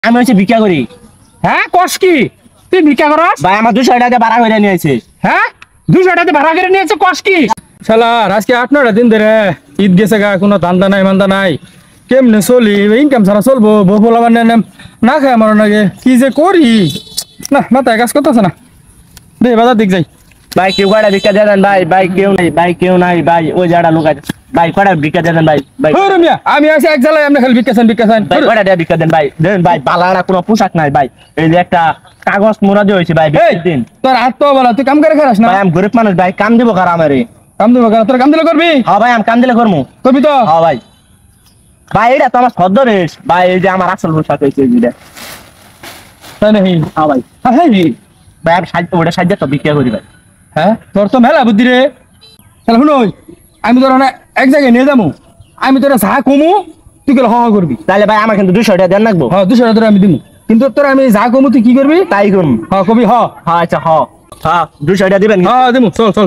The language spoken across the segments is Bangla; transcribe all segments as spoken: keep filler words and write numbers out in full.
আমি হচ্ছে ভিক্ষা করি। হ্যাঁ কস কি তুই ভিক্ষা করস? ভাই আমার দুশো টাকা ভাড়া করে নিয়েছে। হ্যাঁ দুশো টাকা ভাড়া করে নিয়েছে কস কি? শালা আজকে আট নটা দিন ধরে ঈদ গেছে গা, কোনো ধান্দা নাই মান্দা নাই, কেমনে চলি? ইনকাম ছাড়া চলবো? বউ পোলাবার না খায় আমার নাকি কি যে করি না, মাথায় কাজ করতেছে না। দে বাজার দিক যাই। ভাই কেউ কয়টা ভিক্ষা দিয়ে দেন ভাই। ভাই কেউ নাই, ভাই কেউ নাই ভাই। ওই জায়গাটা লোক আছে ভাই, কয়টা ভিক্ষা দিয়ে দেন ভাই। ভাই ওরে মিয়া, আমি আছি এক জায়গায়, আপনি খালি বিকাশন বিকাশন ভাই কয়টা দিয়ে ভিক্ষা দেন ভাই। দেন ভাই, বালাড়া কোনো পোশাক নাই ভাই। এই যে একটা কাগজ মোড়া দিয়ে হয়েছে ভাই, দিন। তোর হাত তো বলা, তুই কাম করে খারাস না? ভাই আমি গরিব মানুষ ভাই, কাম দিব কার আমারে? কাম দেবো, তোর কাম দিলে করবি? হ্যাঁ ভাই আমি কাম দিলে করবো। করবি তো? হ্যাঁ ভাই। ভাই এটা তো আমার সদ্য রেস ভাই, এই যে আমার আসল পোশাক হয়েছে যেটা। তাই নাকি? হ্যাঁ ভাই। হ্যাঁ হ্যাঁ ভাই আমি সাহায্য, ওটা সাহায্য তো ভিক্ষা করি ভাই। হ্যাঁ, তোর তো মেলা বুদ্ধি রে। তাহলে শুনো, আমি তোর এক জায়গায় নিয়ে যাবো, আমি তোরা যা কমু তুই গেলে হওয়া করবি। তাহলে ভাই আমার কিন্তু দুশো টাকা দেন রাখবো। হ্যাঁ দুশো টাকা তোরা আমি দিব, কিন্তু তোরা আমি যা কমু তুই কি করবি? তাই করুন। হ্যাঁ কবি। হ হ্যাঁ আচ্ছা হ হ্যাঁ দুশো টাকা দিবেন। হ্যাঁ দিব, চল চল।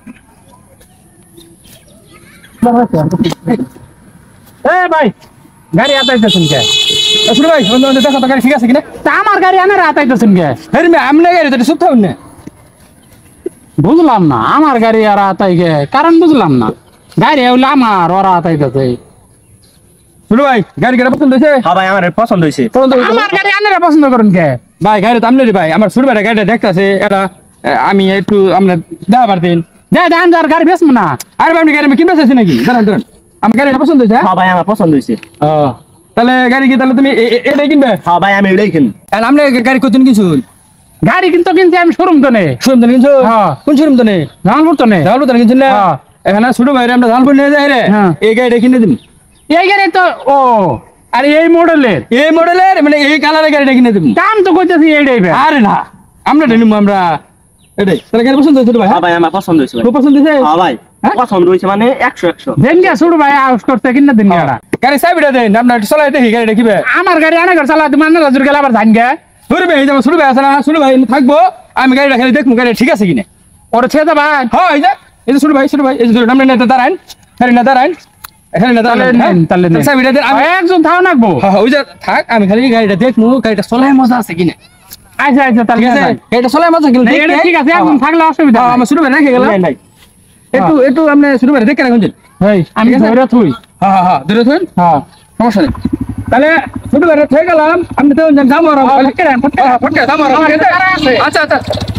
এ ভাই গাড়ি আতাইতেছেন কে? শুনো ভাই, দেখো তো গাড়ি ঠিক আছে কিনা। তা আমার গাড়ি আনার আতাইতেছেন কে? হ্যাঁ মেয়ে, আমি না গাড়ি তোর সুখ থাকুন না। বুঝলাম না আমার গাড়ি আর আতাই কে, কারণ বুঝলাম না। গাড়ি হইলে আমার, ওরা আতাইতেছে। শুনো ভাই, গাড়ি গাড়ি পছন্দ হয়েছে? হ্যাঁ ভাই আমার পছন্দ হয়েছে। পছন্দ হয়েছে? আমার গাড়ি আনারা পছন্দ করেন কে? ভাই গাড়ি তো আমনে রে ভাই, আমার ছোট ভাইটা গাড়িটা দেখতেছে, এটা আমি একটু আমরা দেখা পারতেন। দে দেন যার গাড়ি বেচবো না। আরে ভাই আপনি গাড়ি কিনতে চাইছি নাকি? দাঁড়ান দাঁড়ান, আমার গাড়িটা পছন্দ হয়েছে। হ্যাঁ ভাই আমার পছন্দ হয়েছে। ও তাহলে গাড়ি কি, তাহলে তুমি এটাই কিনবে? হ্যাঁ ভাই আমি এটাই কিনি। আর আপনি গাড়ি কতদিন কিনছুন? গাড়ি কিন্তু কিনছি আমি শোরুম তো নেই। শোরুম তো কিনছো? হ্যাঁ। কোন শোরুম তো নেই? জানবো তো নেই। জালপুর তো কিনছেন না? হ্যাঁ। এখানে ছোট ভাইরে আমরা জালপুর নিয়ে যাই রে, হ্যাঁ। এই গাড়িটা কিনে দিন। এই গাড়ি তো ও আরে এই মডেলের এই মডেলের মানে এই কালারের গাড়িটা কিনে দিন। দাম তো কইতেছি এইটাই ভাই। আরে না, আমরা নিব আমরা এটাই। তাহলে গাড়ি পছন্দ হয়েছে ভাই? হ্যাঁ ভাই আমার পছন্দ হয়েছে ভাই। খুব পছন্দ হয়েছে? হ্যাঁ ভাই হ্যাঁ? পছন্দ হয়েছে মানে একশো একশো। দেন গা ছোট ভাই আউস করতে কিনা দিন গাড়া। গাড়ি চাবিটা দেন, আপনার চলাই দেখি গাড়ি দেখিবে। আমার গাড়ি আনা ঘর চালাতে মানে রাজুর গেলে আবার জান গে। ধরে ভাই, যেমন ছোট ভাই আছে না, ছোট ভাই থাকবো, আমি গাড়িটা খালি দেখবো গাড়ি ঠিক আছে কিনা। ওর ছেদা ভাই হ্যাঁ এই যে এই যে ছোট ভাই, ছোট ভাই এই যে ধরুন আপনি নেতা দাঁড়ান, গাড়ি না দাঁড়ান, এখানে না তাহলে দাঁড়ান। নেন তাহলে নেন। চাবিটা দেন। আমি একজন থাও নাকবো। হ্যাঁ ওই যে থাক, আমি খালি গাড়িটা দেখবো গাড়িটা চলাই মজা আছে কিনা। আচ্ছা আচ্ছা তাহলে ঠিক আছে, নেন। গাড়িটা চলাই মজা কিনা না, এটা দেখতে। ঠিক আছে একজন থাকলে অসুবিধা হ্যাঁ, নাই। আমার ছোট ভাই রেখে গেলাম। নাই নাই একটু একটু আপনি ছোট ভাই দেখে রাখুন। এই আমি ঠিক আছে? ধরে থুই। হ্যাঁ হ্যাঁ হ্যাঁ ধরে থুন, হ্যাঁ সমস্যা নেই। তাহলে ছোট ভাই থেকে গেলাম, আপনি তো যাবো আর হ্যাঁ, ফটকে দেন, ফটকে দেন। ফটকে যাবো আর আমার ঠিক আছে? তারা আছে। আচ্ছা আচ্ছা।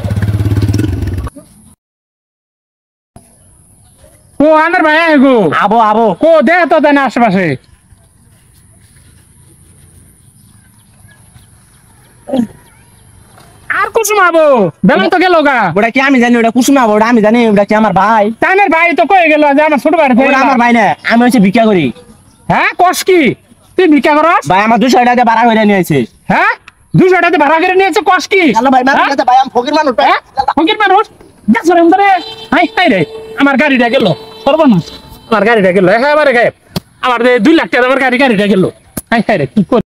ও আনার ভাই গো আবো আবো। কো দে তো দেন আশেপাশে। আর কুসুম আবো বেলা তো গেল গা। ওটা কি আমি জানি? ওটা কুসুম আবো, ওটা আমি জানি। ওটা কি আমার ভাই? তানের ভাই তো কই গেল যে আমার ছোট ভাই ওটা আমার ভাই না, আমি হচ্ছে ভিক্ষা করি। হ্যাঁ কস কি তুই ভিক্ষা করস? ভাই আমার দুশো টাকা ভাড়া করে নিয়েছে। হ্যাঁ দুশো টাকা ভাড়া করে নিয়েছে কস কি? হ্যালো ভাই হ্যাঁ? ভাই আমি ফকির মানুষ ভাই। হ্যাঁ? ফকির মানুষ গেছে রে মরে। হাই হাই রে আমার গাড়িটা গেল সর্বনাশ। আমার গাড়িটা গেল একেবারে গায়েব। আমার যে দুই লাখ টাকা আমার গাড়ি গাড়িটা গেল। হাই হাই রে কি কর